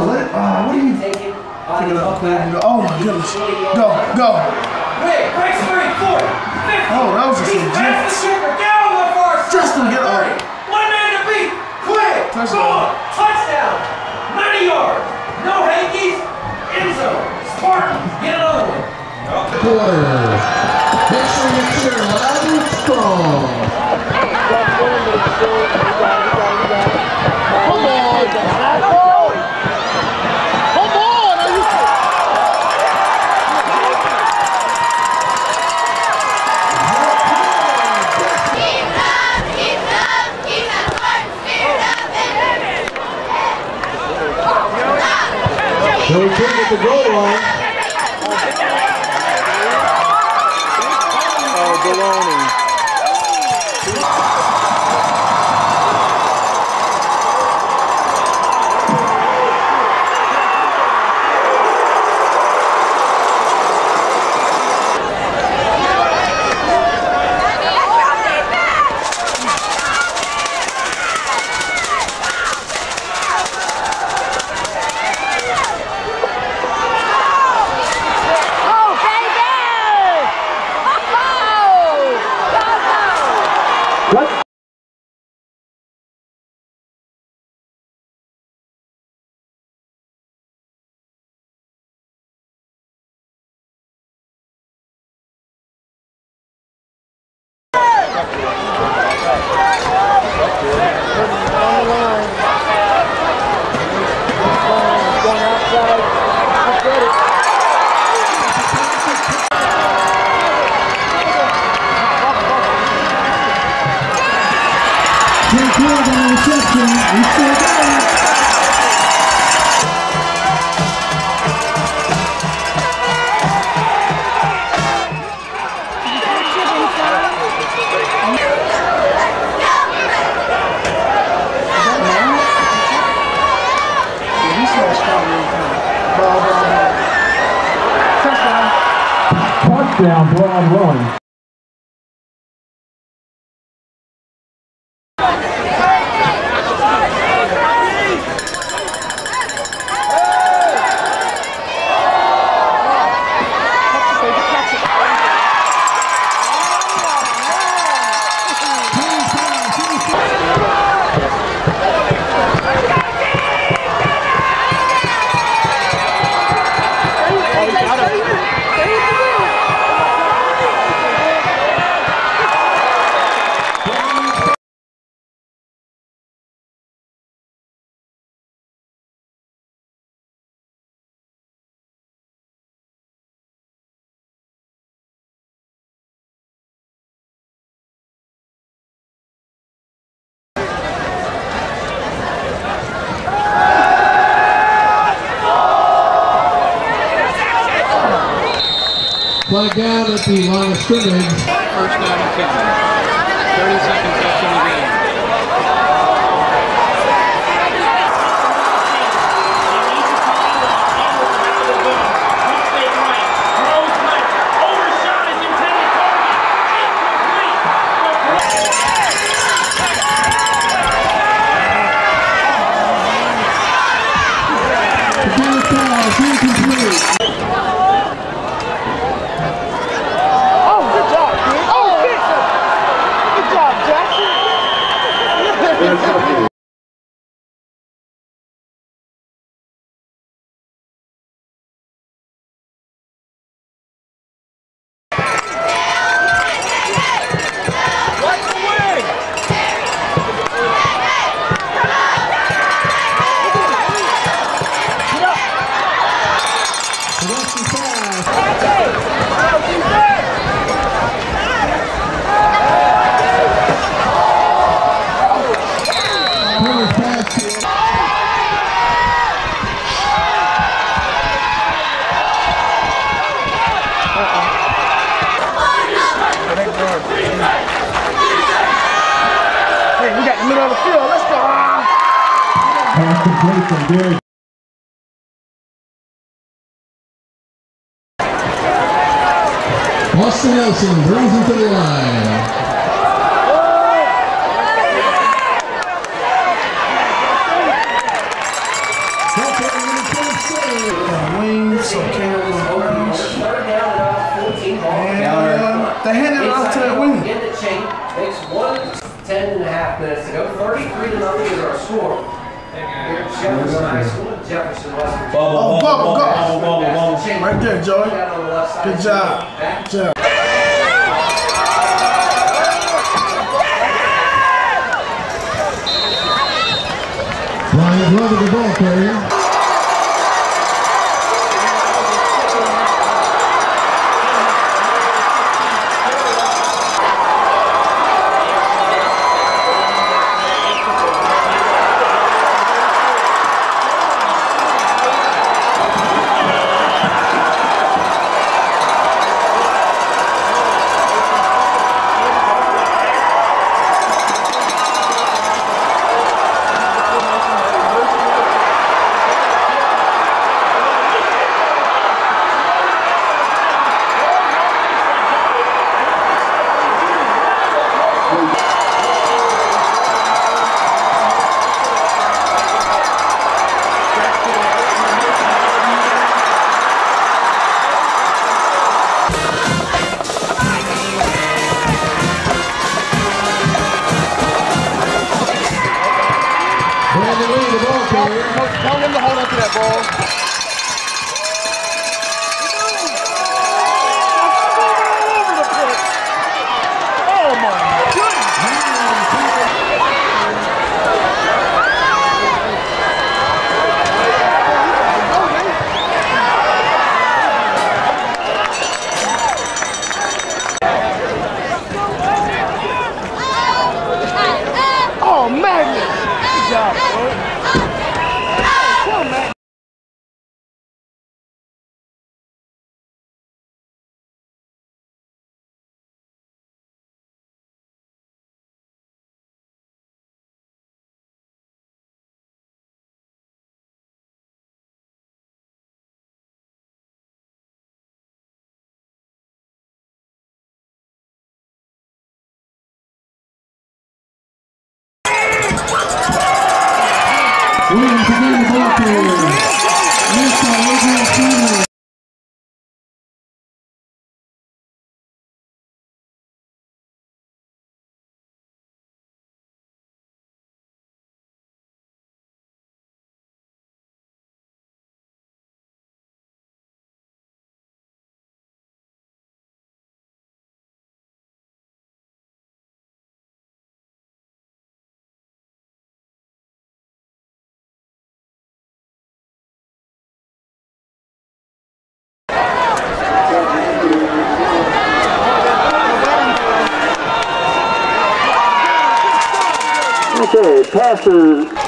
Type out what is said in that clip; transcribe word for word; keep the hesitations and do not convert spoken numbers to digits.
what? Uh, what do you take it? Pick it up, clear it. Oh my goodness. Go, go. Wait, breaks three, four, fifty. Oh, that was just a pass the shipper down the far side. Justin, get up. One man to beat. Quigg. Touchdown. Touchdown. ninety yards. No hankies. End zone. Spartans. Get another one. Quarter. Make sure you cheer loud and strong. Come on. So we couldn't get the goal line. Oh, baloney. Touchdown, Broad Run. Flag down at the line of scrimmage. First down and ten. thirty seconds left in the game. Hey, we got the middle of the field. Let's go. Pass complete from Derek. Austin Nelson brings him to the line. Okay, Wings, so Caleb Wings. And uh, they handed it off to that wing. Makes one, ten and a half minutes to go. thirty-three to nothing is our score. Here at Jefferson High School in Jefferson, West Virginia. Oh, bubble, go. Right there, Joey. Good job. Good job. Ryan Glover, the ball carrier. Tell him to hold on to that ball. Oh, magnet! Good job, bro. Williams again, the ball carrier. Missed by Woodrow Senior. Okay, passes.